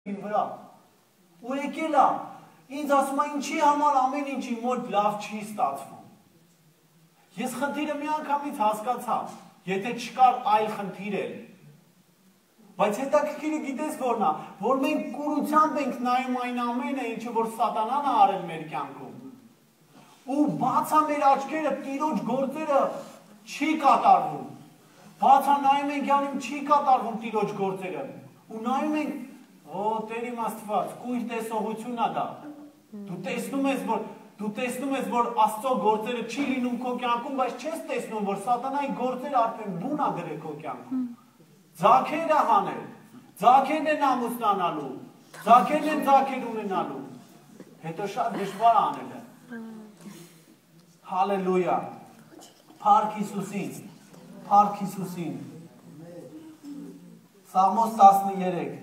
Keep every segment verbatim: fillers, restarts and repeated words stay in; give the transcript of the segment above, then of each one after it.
վրա։ Ու եկել է, ինձ ասում է ինչի համար ամեն ինչ իմ մոտ լավ չի ստացվում։ Ես խնդիրը մի անգամից հասկացա, եթե չկար այլ խնդիր էլ։ Բայց հետաքրքիրը գիտես որն է, որ մենք կուրությամբ ենք նայում այն ամենը, ինչը որ սատանան է արել մեր կյանքում։ Ու բաց է մեր աչքերը, Տիրոջ գործերը չի կատարվում։ Բաց է նայում ենք անում չի կատարվում Տիրոջ գործերը։ Ու նայում ենք, օ, Տեր իմ Աստված, կույր տեսողություն է դա։ Դու տեսնում ես, որ դու տեսնում ես, որ Աստծո գործերը չի լինում քո կյանքում, բայց չես տեսնում, որ սատանայի գործերը արդեն բուն է դրել քո կյանքում։ Ձագեր է հանել, ձագերն են ամուսնանալու, ձագերն են ձագեր ունենալու, հետո շատ դժվար է անելը։ Հալելույա, փառք Հիսուսին, փառք Հիսուսին։ Սաղմոս տասներեք։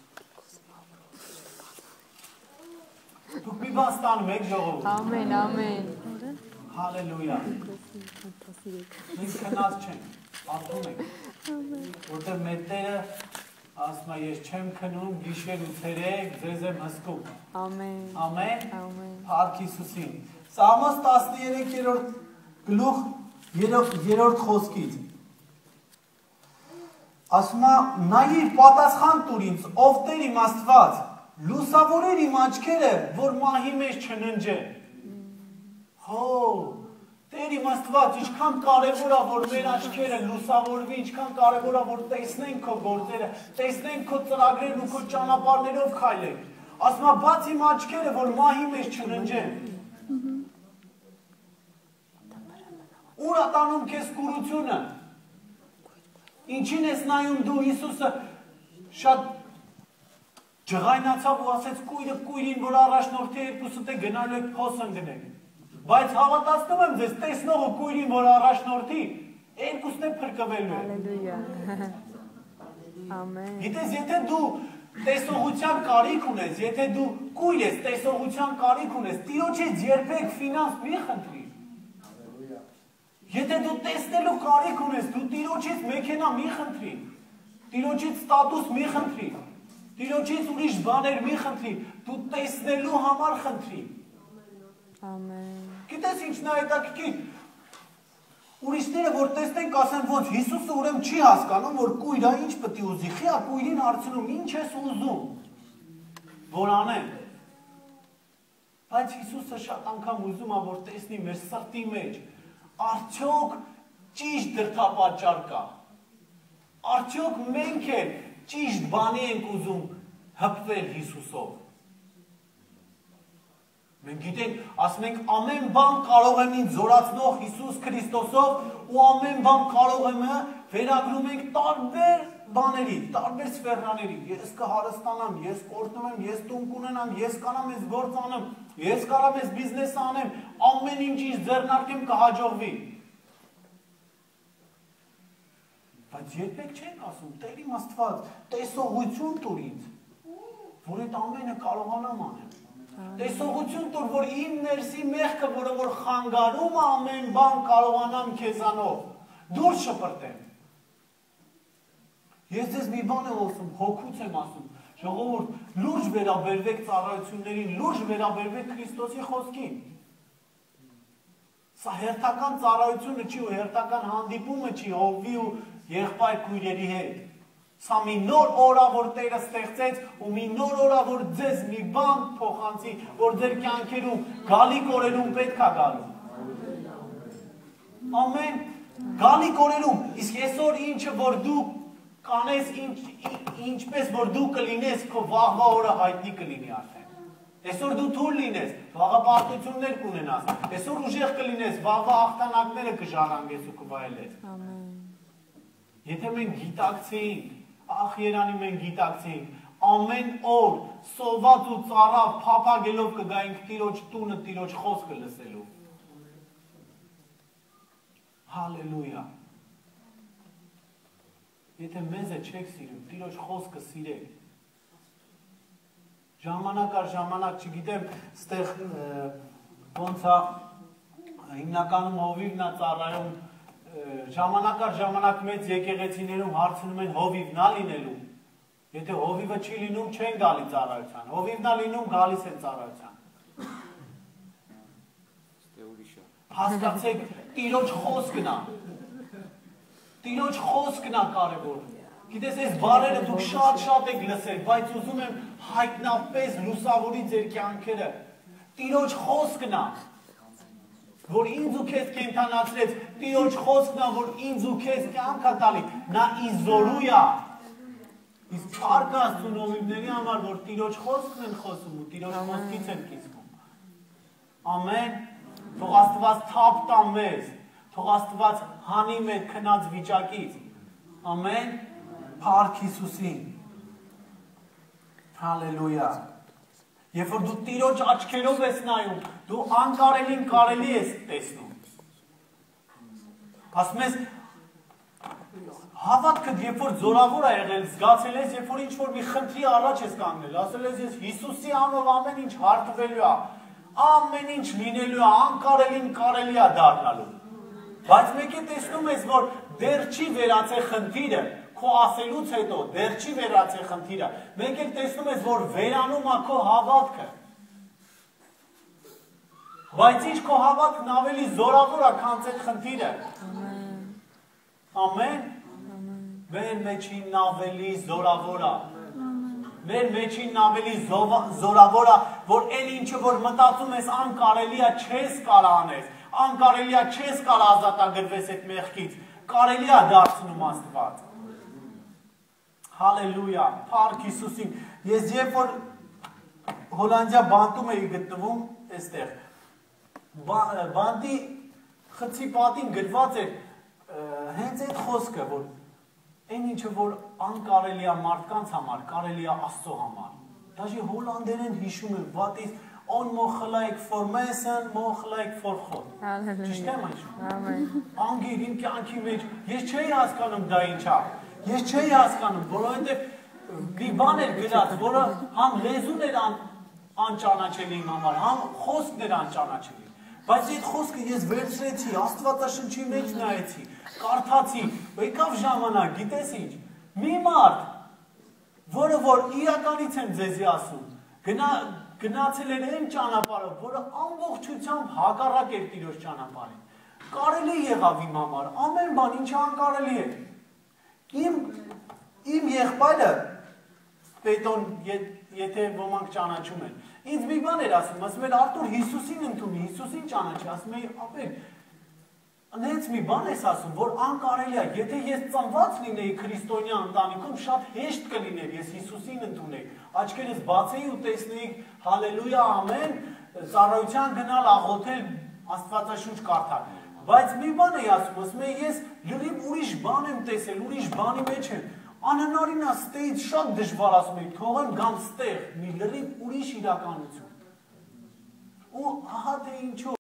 Դուք մի բան ստանում եք ժողովուրդ։ Ամեն, ամեն։ Հալելույա։ Մենք քնած չենք, ապրում ենք։ Որտեղ մեր Տերը ասում է, ես չեմ քնում, գիշեր ու ցերեկ, ձեզ եմ հսկում։ Ամեն։ Ամեն։ Ամեն։ Փառք Հիսուսին։ Սաղմոս տասներեք գլուխ երրորդ խոսքից։ Ասում է, նայիր պատասխան տուր ինձ, ով Տեր իմ Աստված, լուսավորեր իմ աչքերը, որ մահի մեջ չննջեն։ Հո, Տեր իմ Աստված, ինչքան կարևոր է, որ մեր աչքերը լուսավորվի, ինչքան կարևոր է, որ տեսնենք քո գործերը, տեսնենք քո ծրագրերն ու քո ճանապարհներով քայլենք։ Ասում է, բաց իմ աչքերը, որ մահի մեջ չննջեն։ Ուր է տանում քեզ կուրությունը։ Ինչին ես նայում դու, Հիսուսը շատ ջղայնացավ ու ասեց կույրը կույրին, որ առաջնորդի երկուսը թե գնալու եք փոս ընկնեք։ Բայց հավատացնում եմ ձեզ, տեսնողը կույրին, որ առաջնորդի, երկուսն է փրկվելու է։ Հալելույա։ Ամեն։ Գիտես, եթե դու տեսողության կարիք ունես, եթե դու կույր ես, տեսողության կարիք ունես, Տիրոջից երբեք ֆինանս մի խնդրի։ Եթե դու տեսնելու կարիք ունես, դու Տիրոջից մեքենա մի խնդրի, Տիրոջից ստատուս մի խնդրի, Տիրոջից ուրիշ բաներ մի խնդրի, դու տեսնելու համար խնդրի։ Ամեն։ Գիտես ինչն է հետաքրքիր, ուրիշները որ տեսնենք ասեն ոնց Հիսուսը ուրեմն չի հասկանում, որ կույրը ինչ պետք է ուզի, խիա կույրին հարցնում, ինչ ես ուզում, որ անեն։ Բայց Հիսուսը շատ անգամ ուզում է, որ տեսնի մեր սրտի մեջ, արդյոք ճիշտ դրդապատճառ կա, արդյոք մենք էլ ճիշտ բանի ենք ուզում հպվել Հիսուսով։ Մենք գիտենք, ասում ենք ամեն բան կարող եմ ինձ զորացնող Հիսուս Քրիստոսով ու ամեն բան կարող եմ վերագրում ենք տարբեր բաների, տարբեր սֆերաների։ Ես կհարստանամ, ես կորտնում եմ, ես տուն կունենամ, ես կանամ ես գործ անեմ, ես կարամ ես բիզնես անեմ, ամեն ինչ ինձ ձեռնարկեմ կհաջողվի։ Բայց երբեք չենք ասում, Տեր իմ Աստված, տեսողություն տուր ինձ, որ այդ ամենը կարողանամ անել։ Տեսողություն տուր, որ իմ ներսի մեղքը, որը որ խանգարում է ամեն բան կարողանամ քեզանով, դուրս շպրտեմ։ Ես ձեզ մի բան եմ ասում, հոգուց եմ ասում, ժողովուրդ, լուրջ վերաբերվեք ծառայություններին, լուրջ վերաբերվեք Քրիստոսի խոսքին։ Սա հերթական ծառայությունը չի ու հերթական հանդիպումը չի հովվի ու եղբայր քույրերի հետ։ Սա մի նոր օր է, որ Տերը ստեղծեց ու մի նոր օր է, որ ձեզ մի բան փոխանցի, որ ձեր կյանքերում գալիք օրերում պետք է գալու։ Ամեն գալիք օրերում, իսկ այսօր ինչը որ դու կանես, ինչպես որ դու կլինես, քո վաղվա օրը հայտնի կլինի արդեն։ Այսօր դու թույլ լինես, վաղը պարտություններ կունենաս, այսօր ուժեղ կլինես, վաղվա հաղթանակները կժառանգես ու կվայելես։ Ամեն։ Եթե մենք գիտակցեինք, ախ Երանի մենք գիտակցեինք, ամեն օր սոված ու ծառավ փափագելով կգայինք Տիրոջ տունը, Տիրոջ խոսքը լսելու։ Հալելույա։ Եթե մեզ է չեք սիրում, Տիրոջ խոսքը սիրեք։ Ժամանակ առ ժամանակ, չգիտեմ, ստեղ ոնց է հիմնականում հովիվն է ծառայում, ժամանակ առ ժամանակ մեծ եկեղեցիներում հարցնում են հովիվն է լինելու։ Եթե հովիվը չի լինում, չեն գալի ծառայության։ Հովիվն է լինում, գալիս են ծառայության։ Հասկացեք, Տիրոջ խոսքն է։ Տիրոջ խոսքն է կարևոր։ Գիտես, այս բառերը դուք շատ-շատ եք լսել, բայց ուզում եմ հայտնապես լուսավորի ձեր կյանքերը։ Տիրոջ խոսքն է, որ ինձ ու քեզ կենդանացրեց, Տիրոջ խոսքն է, որ ինձ ու քեզ կյանք է տալի, նա ինձ զորու է։ Իսկ փառք Աստծուն հովիվների համար, որ Տիրոջ խոսքն են խոսում ու Տիրոջ խոսքից են կիսվում։ Ամեն։ Թող Աստված թափ տա մեզ, թող Աստված հանի մեր քնած վիճակից։ Ամեն։ Փառք Հիսուսին։ Հալելույա։ Երբ որ դու Տիրոջ աչքերով ես նայում, դու անկարելին կարելի ես տեսնում։ Ասում ես, հավատքդ երբ որ զորավոր է եղել, զգացել ես, երբ որ ինչ-որ մի խնդրի առաջ ես կանգնել, ասել ես, ես Հիսուսի անով ամեն ինչ հարթվելու է, ամեն ինչ լինելու է, անկարելին կարելի է դառնալու։ Բայց մեկ է տեսնում ես, որ դեռ չի վերացել խնդիրը, քո ասելուց հետո դեռ չի վերացել խնդիրը, մեկ էլ տեսնում ես, որ վերանում է քո հավատքը։ Բայց ինչ քո հավատքն ավելի զորավոր է, քան այդ խնդիրը։ Ամեն։ Մեր մեջին ավելի զորավոր է։ Մեր մեջին ավելի զորավոր է, որ այն ինչը որ մտածում ես անկարելի է, չես կարող անես, անկարելի է, չես կարող ազատագրվես այդ մեղքից, կարելի է դարձնում Աստված։ Հալելույա, փառք Հիսուսին։ Ես երբ որ Հոլանդիա բանտում էի գտնվում, այստեղ բանտի խցի պատին գրված էր հենց այդ խոսքը, որ այն ինչը որ անկարելի է մարդկանց համար, կարելի է Աստծո համար։ Դաժե հոլանդերեն հիշում եմ, what is onmogelijk voor mensen, mogelijk voor God։ Ճիշտ եմ այսօր։ Ամեն։ Անգիր իմ կյանքի մեջ ես չէի հասկանում դա ինչ է։ Ես չէի հասկանում, որովհետև մի բան էր գրած, որը համ լեզուն էր անճանաչելի իմ համար, համ խոսքն էր անճանաչելի։ Բայց այդ խոսքը ես վերցրեցի, Աստվածաշնչի մեջ նայեցի, կարդացի, եկավ ժամանակ, գիտես ինչ, մի մարդ, որը որ իրականից եմ ձեզի ասում, գնացել էր այն ճանապարհով, որը ամբողջությամբ հակառակ էր Տիրոջ ճանապարհին, կարելի եղավ իմ համար, ամեն բան ինչը անկարելի է։ Իմ եղբայրը, Պետոն, եթե ոմանք ճանաչում են, ինձ մի բան էր ասում, ասում էր Արտուր Հիսուսին ընդունի, Հիսուսին ճանաչի, ասում էի, ապեր, հենց մի բան ես ասում, որ անկարելի է, եթե ես ծնված լինեի քրիստոնյա ընտանիքում, շատ հեշտ կլիներ, ես Հիսուսին ընդունեի, աչքերս բացեի ու տեսնեի, հալելույա, ամեն, ծառայության գնալ, աղոթել, Աստվածաշունչ կարդալ։ Բայց մի բան էի ասում, ասում էի, ես լրիվ ուրիշ բան եմ տեսել, ուրիշ բանի մեջ եմ, անհնարին է ստեից շատ դժվար ասում էի, թողեմ գամ ստեղ, մի լրիվ ուրիշ իրականություն։ Ու ահա թե ինչու